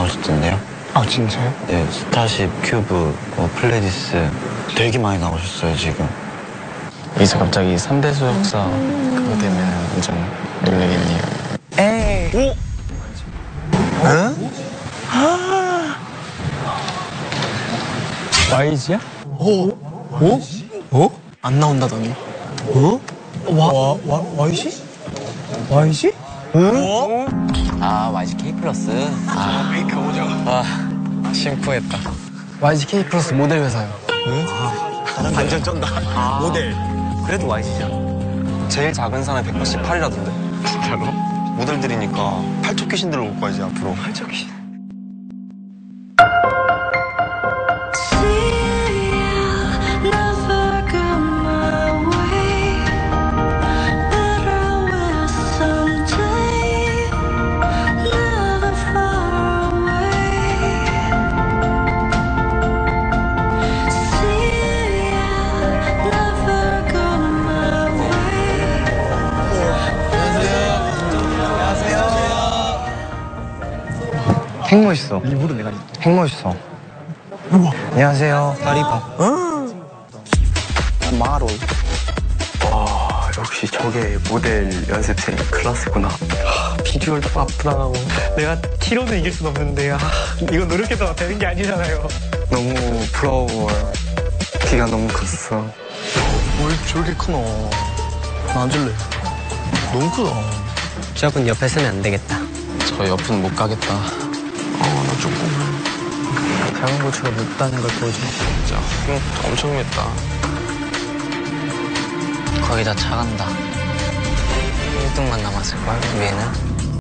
나오셨던데요? 아, 진짜요? 네, 스타쉽, 큐브, 플레디스 되게 많이 나오셨어요, 지금. 여기서 갑자기 3대 소속사 그거 되면 완전 놀라겠네요. 에이. 오? 응? YG야? 오? 오? 오? 안 나온다더니. 어? YG? YG? 오? 아, YG K 플러스. 아, 메이크 오죠. 와, 심쿵했다. YG K 플러스 모델 회사요. 완전 쩐다. 모델. 그래도 YG죠. 제일 작은 사람이 188이라던데. 진짜로? 모델들이니까 팔척 귀신들을 올 거야, 이제 앞으로. 팔척 귀신. 핵 멋있어. 일부러 내가 핵 멋있어. 우와. 안녕하세요. 다리 봐. 마로. 와, 역시 저게 모델 연습생 클래스구나. 비주얼도 바쁘다고. 내가 키로는 이길 순 없는데, 이거 노력해서 되는 게 아니잖아요. 너무 부러워요. 키가 너무 컸어. 뭘 저렇게 크노. 나 앉을래. 너무 크다. 저분 옆에 서면 안 되겠다. 저 옆은 못 가겠다. 나 조금. 작은 고추가 맵다는 걸 보여줘. 진짜 엄청 맵다. 거의 다 차간다. 1등만 남았을걸, 위에는.